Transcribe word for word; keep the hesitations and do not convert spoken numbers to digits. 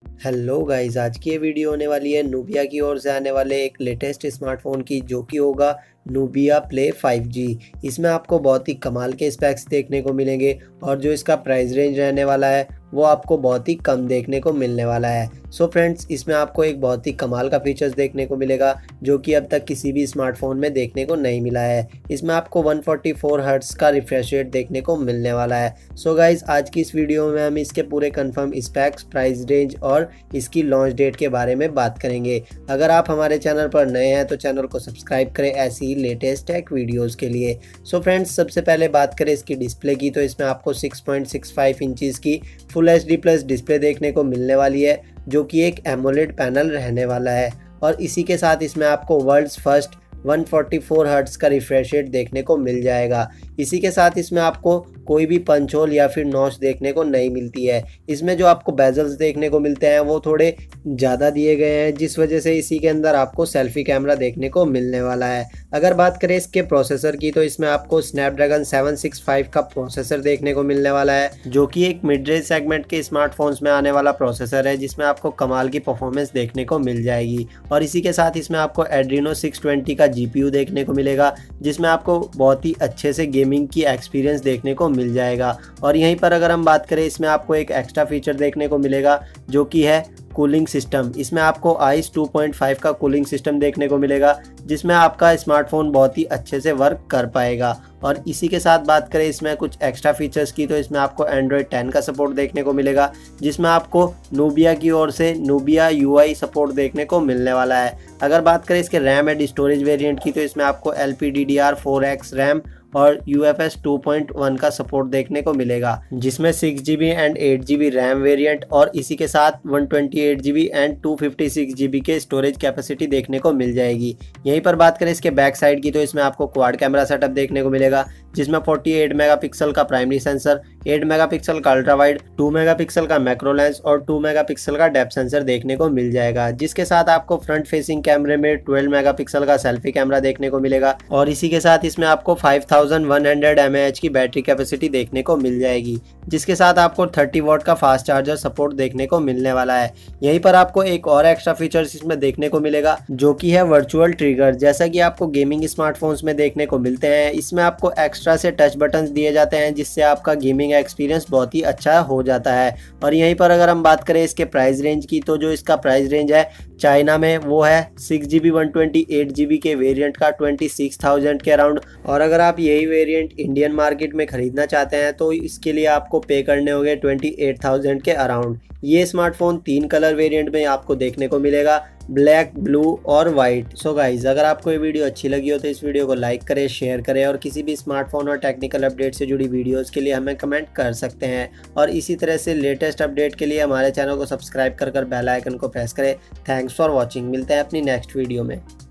Hello guys, आज की ये वीडियो होने वाली है नूबिया की ओर से आने वाले एक लेटेस्ट स्मार्टफोन की, जो कि होगा नूबिया प्ले फाइव जी। इसमें आपको बहुत ही कमाल के स्पेक्स देखने को मिलेंगे और जो इसका प्राइस रेंज रहने वाला है वो आपको बहुत ही कम देखने को मिलने वाला है। सो फ्रेंड्स, इसमें आपको एक बहुत ही कमाल का फीचर्स देखने को मिलेगा जो कि अब तक किसी भी स्मार्टफोन में देखने को नहीं मिला है। इसमें आपको वन फोर्टी फोर हर्ट्ज का रिफ्रेश रेट देखने को मिलने वाला है। सो गाइज, आज की इस वीडियो में हम इसके पूरे कंफर्म स्पेक्स, प्राइस रेंज और इसकी लॉन्च डेट के बारे में बात करेंगे। अगर आप हमारे चैनल पर नए हैं तो चैनल को सब्सक्राइब करें ऐसी ही लेटेस्ट टेक वीडियोस के लिए। सो फ्रेंड्स, सबसे पहले बात करें इसकी डिस्प्ले की, तो इसमें आपको six point six five inches की full H D plus display देखने को मिलने वाली है, जो कि एक एमोलेड पैनल रहने वाला है। और इसी के साथ इसमें आपको world's first one forty four hertz का रिफ्रेश रेट देखने को मिल जाएगा। इसी के साथ इसमें आपको कोई भी पंच होल या फिर नॉच देखने को नहीं मिलती है। इसमें जो आपको बेजल्स देखने को मिलते हैं वो थोड़े ज़्यादा दिए गए हैं, जिस वजह से इसी के अंदर आपको सेल्फी कैमरा देखने को मिलने वाला है। अगर बात करें इसके प्रोसेसर की, तो इसमें आपको स्नैपड्रैगन सेवन सिक्स फाइव का प्रोसेसर देखने को मिलने वाला है, जो कि एक मिड रेंज सेगमेंट के स्मार्टफोन्स में आने वाला प्रोसेसर है, जिसमें आपको कमाल की परफॉर्मेंस देखने को मिल जाएगी। और इसी के साथ इसमें आपको एड्रीनो सिक्स ट्वेंटी का जीपीयू देखने को मिलेगा, जिसमें आपको बहुत ही अच्छे से गेमिंग की एक्सपीरियंस देखने को मिल जाएगा। और यहीं पर अगर हम बात करें, इसमें आपको एक एक्स्ट्रा फीचर देखने को मिलेगा जो कि है कूलिंग सिस्टम। इसमें आपको आइस टू पॉइंट फाइव का कूलिंग सिस्टम देखने को मिलेगा, जिसमें आपका स्मार्टफोन बहुत ही अच्छे से वर्क कर पाएगा। और इसी के साथ बात करें इसमें कुछ एक्स्ट्रा फीचर्स की, तो इसमें आपको एंड्रॉयड टेन का सपोर्ट देखने को मिलेगा, जिसमें आपको नूबिया की ओर से नूबिया यूआई सपोर्ट देखने को मिलने वाला है। अगर बात करें इसके रैम एंड स्टोरेज वेरिएंट की, तो इसमें आपको L P D D R four X RAM और U F S two point one का सपोर्ट देखने को मिलेगा, जिसमें six G B and eight G B RAM variant और इसी के साथ one twenty eight G B and two fifty six G B के स्टोरेज कैपेसिटी देखने को मिल जाएगी। यहीं पर बात करें इसके बैक साइड की, तो इसमें आपको क्वाड कैमरा सेटअप देखने को मिलेगा, जिसमें फोर्टी एट मेगापिक्सल का प्राइमरी सेंसर, एट मेगापिक्सल का अल्ट्रा वाइड, टू मेगापिक्सल का मैक्रो लेंस और टू मेगापिक्सल का डेप्थ सेंसर देखने को मिल जाएगा। जिसके साथ आपको फ्रंट फेसिंग कैमरे में ट्वेल्व मेगापिक्सल का सेल्फी कैमरा देखने को मिलेगा। और इसी के साथ इसमें आपको five thousand one hundred M A H की बैटरी कैपेसिटी देखने को मिल जाएगी, जिसके साथ आपको थर्टी वॉट का फास्ट चार्जर सपोर्ट देखने को मिलने वाला है। यहीं पर आपको एक और एक्स्ट्रा फीचर्स इसमें देखने को मिलेगा, जो कि है वर्चुअल ट्रिगर। जैसा कि आपको गेमिंग स्मार्टफोन्स में देखने को मिलते हैं, इसमें आपको एक्स्ट्रा से टच बटन्स दिए जाते हैं, जिससे आपका गेमिंग एक्सपीरियंस बहुत ही अच्छा हो जाता है। और यहीं पर अगर हम बात करें इसके प्राइस रेंज की, तो जो इसका प्राइस रेंज है चाइना में वो है six G B one twenty eight G B के वेरिएंट का ट्वेंटी सिक्स थाउजेंड के अराउंड। और अगर आप यही वेरिएंट इंडियन मार्केट में खरीदना चाहते हैं तो इसके लिए आपको पे करने होंगे ट्वेंटी एट थाउजेंड के अराउंड। ये स्मार्टफोन तीन कलर वेरिएंट में आपको देखने को मिलेगा, ब्लैक, ब्लू और वाइट। सो गाइज, अगर आपको ये वीडियो अच्छी लगी हो तो इस वीडियो को लाइक करें, शेयर करें और किसी भी स्मार्टफोन और टेक्निकल अपडेट से जुड़ी वीडियोस के लिए हमें कमेंट कर सकते हैं। और इसी तरह से लेटेस्ट अपडेट के लिए हमारे चैनल को सब्सक्राइब कर कर बेल आइकन को प्रेस करें। Thanks for watching. मिलते हैं अपनी नेक्स्ट वीडियो में।